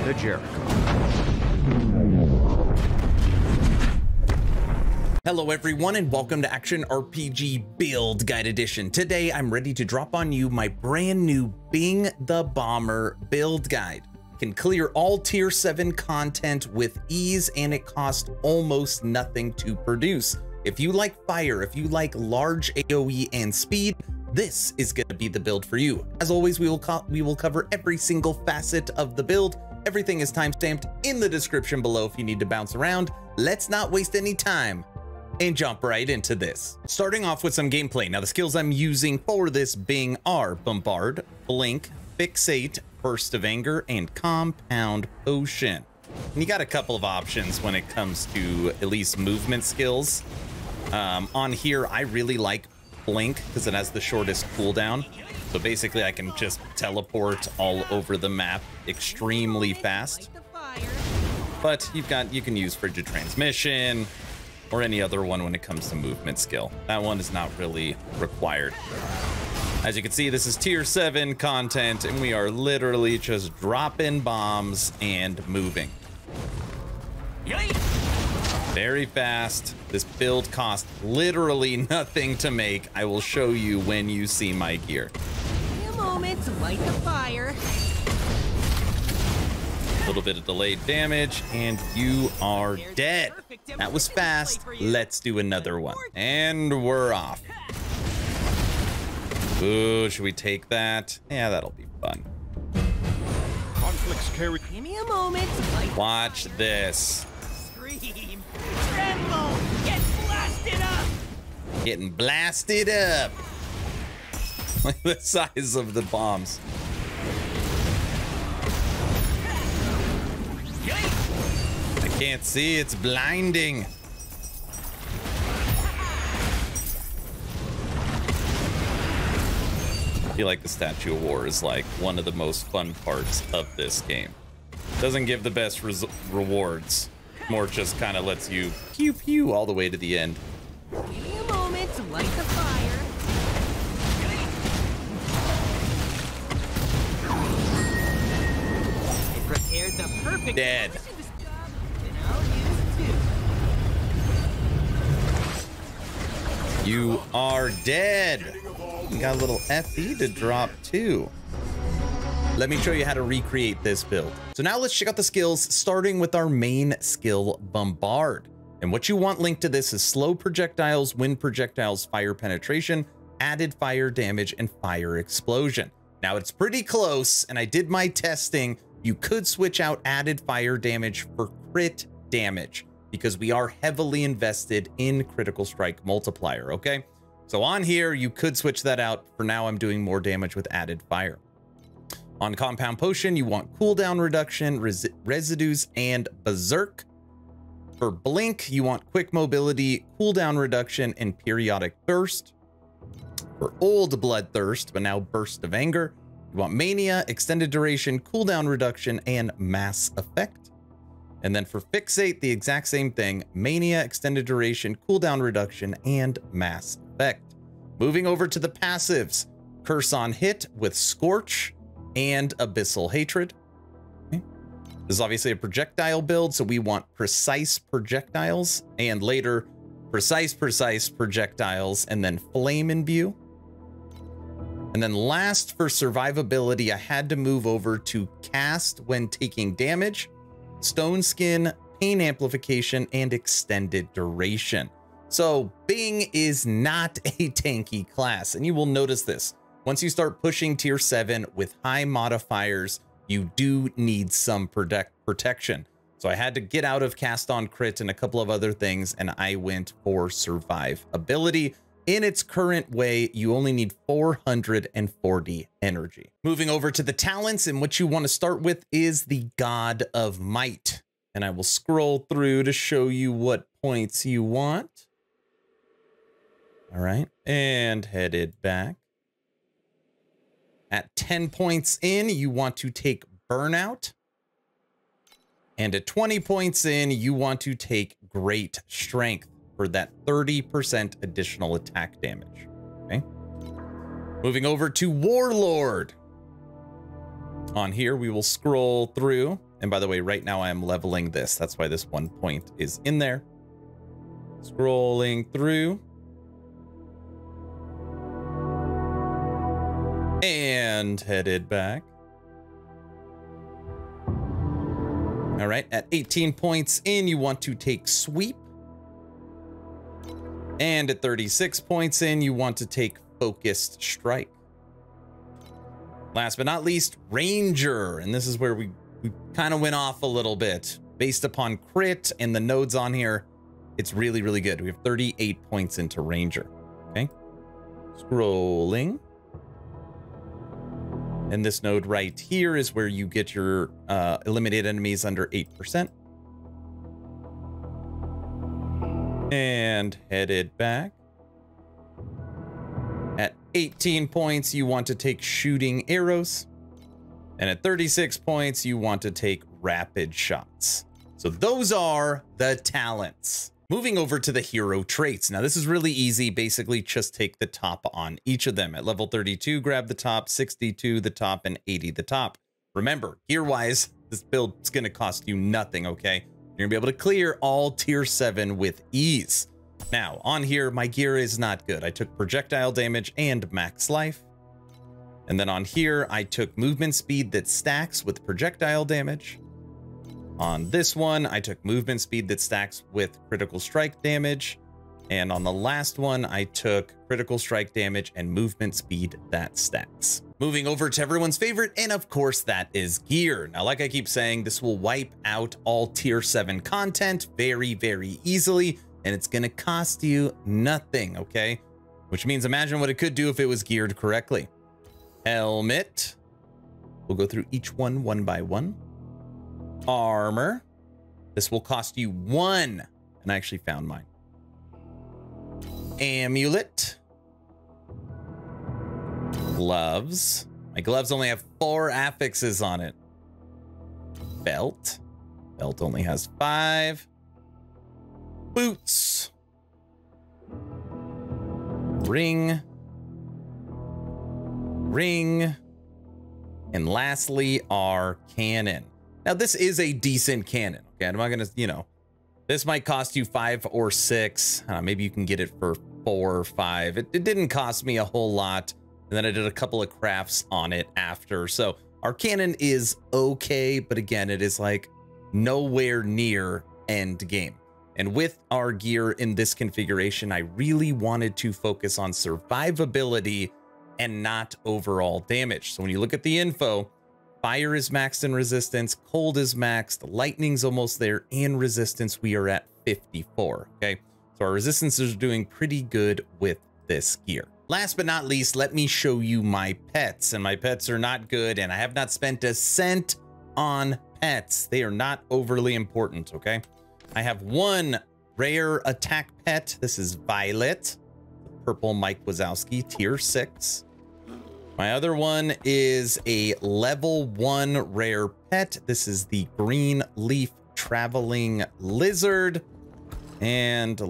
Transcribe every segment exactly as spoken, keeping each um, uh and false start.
to Jericho. Hello everyone and welcome to Action R P G Build Guide Edition. Today I'm ready to drop on you my brand new Bing the Bomber build guide. Can clear all tier seven content with ease and it costs almost nothing to produce. If you like fire, if you like large A O E and speed, this is going to be the build for you. As always, we will we will cover every single facet of the build. Everything is timestamped in the description below if you need to bounce around. Let's not waste any time and jump right into this. Starting off with some gameplay. Now the skills I'm using for this Bing are Bombard, Blink, Fixate, Burst of Anger, and Compound Potion. And you got a couple of options when it comes to at least movement skills. Um, on here, I really like Blink because it has the shortest cooldown. So basically I can just teleport all over the map extremely fast. But you've got, you can use Frigid Transmission, or any other one when it comes to movement skill. That one is not really required. As you can see, this is tier seven content, and we are literally just dropping bombs and moving. Very fast. This build costs literally nothing to make. I will show you when you see my gear. A moment to light the fire. A little bit of delayed damage and you are dead. That was fast. Let's do another one and we're off. Ooh, should we take that? Yeah, that'll be fun. Conflicts carry. Give me a moment to light. Watch this. Scream, tremble, get blasted up. Getting blasted up. Like the size of the bombs. I can't see, it's blinding. I feel like the Statue of War is like one of the most fun parts of this game. Doesn't give the best res rewards. More just kind of lets you pew pew all the way to the end. Give me a moment to light the fire. I prepared the perfect Dead. You are dead. You got a little F E to drop too. Let me show you how to recreate this build. So now let's check out the skills, starting with our main skill, Bombard. And what you want linked to this is slow projectiles, wind projectiles, fire penetration, added fire damage, and fire explosion. Now it's pretty close, and I did my testing. You could switch out added fire damage for crit damage because we are heavily invested in critical strike multiplier, okay? So on here, you could switch that out. For now, I'm doing more damage with added fire. On Compound Potion, you want cooldown reduction, res residues, and berserk. For Blink, you want quick mobility, cooldown reduction, and periodic burst. For Old Bloodthirst, but now Burst of Anger, you want Mania, extended duration, cooldown reduction, and mass effect. And then for Fixate, the exact same thing, Mania, extended duration, cooldown reduction, and mass effect. Moving over to the passives, Curse on Hit with Scorch and Abyssal Hatred. Okay. This is obviously a projectile build, so we want precise projectiles, and later precise, precise projectiles, and then Flame Imbue. And then last, for survivability, I had to move over to Cast when taking damage, Stone Skin, Pain Amplification, and Extended Duration. So Bing is not a tanky class, and you will notice this. Once you start pushing tier seven with high modifiers, you do need some protect protection. So I had to get out of Cast on Crit and a couple of other things, and I went for survivability. In its current way, you only need four hundred forty energy. Moving over to the talents, and what you want to start with is the God of Might. And I will scroll through to show you what points you want. All right, and headed back. At ten points in, you want to take Burnout. And at twenty points in, you want to take Great Strength for that thirty percent additional attack damage. Okay. Moving over to Warlord. On here, we will scroll through And by the way, right now I am leveling this. That's why this one point is in there. Scrolling through. And headed back. All right, at eighteen points in, you want to take Sweep. And at thirty-six points in, you want to take Focused Strike. Last but not least, Ranger. And this is where we, we kind of went off a little bit. Based upon crit and the nodes on here, it's really, really good. We have thirty-eight points into Ranger. Okay. Scrolling. And this node right here is where you get your uh, eliminate enemies under eight percent. And headed back. At eighteen points, you want to take Shooting Arrows. And at thirty-six points, you want to take Rapid Shots. So those are the talents. Moving over to the hero traits. Now this is really easy. Basically just take the top on each of them. At level thirty-two, grab the top, sixty-two the top, and eighty the top. Remember, gear-wise, this build is going to cost you nothing, okay? You're going to be able to clear all tier seven with ease. Now, on here, my gear is not good. I took projectile damage and max life. And then on here, I took movement speed that stacks with projectile damage. On this one, I took movement speed that stacks with critical strike damage. And on the last one, I took critical strike damage and movement speed that stacks. Moving over to everyone's favorite, and of course that is gear. Now, like I keep saying, this will wipe out all tier seven content very, very easily, and it's gonna cost you nothing, okay? Which means imagine what it could do if it was geared correctly. Helmet. We'll go through each one one by one. Armor. This will cost you one, and I actually found mine. Amulet. Gloves. My gloves only have four affixes on it. Belt. Belt only has five. Boots. Ring. Ring. And lastly, our cannon. Now, this is a decent cannon. Okay, I'm not gonna, you know, this might cost you five or six. Uh, maybe you can get it for four or five. It, it didn't cost me a whole lot. And then I did a couple of crafts on it after. So our cannon is okay, but again, it is like nowhere near end game. And with our gear in this configuration, I really wanted to focus on survivability and not overall damage. So when you look at the info, fire is maxed in resistance, cold is maxed, lightning's almost there, and resistance we are at fifty-four, okay? So our resistance is doing pretty good with this gear. Last but not least, let me show you my pets, and my pets are not good, and I have not spent a cent on pets. They are not overly important, okay? I have one rare attack pet. This is Violet, the purple Mike Wazowski, tier six. My other one is a level one rare pet. This is the green leaf traveling lizard. And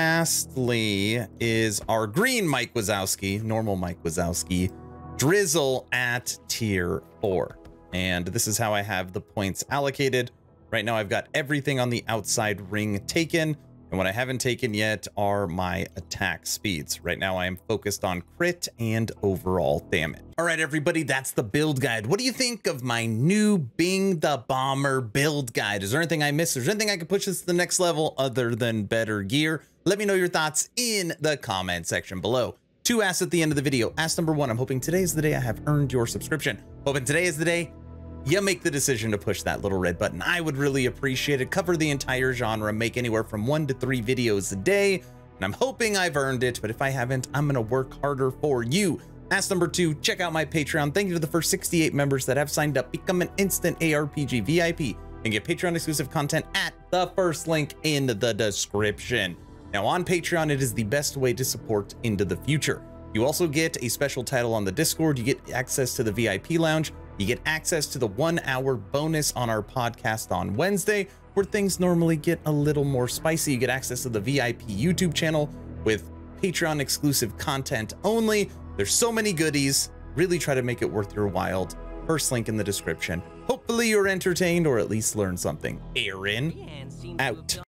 lastly is our green Mike Wazowski, normal Mike Wazowski, Drizzle at tier four. And this is how I have the points allocated. Right now I've got everything on the outside ring taken. And what I haven't taken yet are my attack speeds. Right now I am focused on crit and overall damage. All right, everybody, that's the build guide. What do you think of my new Bing the Bomber build guide? Is there anything I missed? Is there anything I could push this to the next level other than better gear? Let me know your thoughts in the comment section below. Two asks at the end of the video. Ask number one, I'm hoping today is the day I have earned your subscription. Hoping today is the day you make the decision to push that little red button. I would really appreciate it. Cover the entire genre, make anywhere from one to three videos a day. And I'm hoping I've earned it, but if I haven't, I'm gonna work harder for you. Ask number two, check out my Patreon. Thank you to the first sixty-eight members that have signed up. Become an instant A R P G V I P and get Patreon exclusive content at the first link in the description. Now on Patreon, it is the best way to support into the future. You also get a special title on the Discord. You get access to the V I P lounge. You get access to the one hour bonus on our podcast on Wednesday, where things normally get a little more spicy. You get access to the V I P YouTube channel with Patreon exclusive content only. There's so many goodies. Really try to make it worth your while. First link in the description. Hopefully you're entertained or at least learned something. Aaron, hand seems to have out.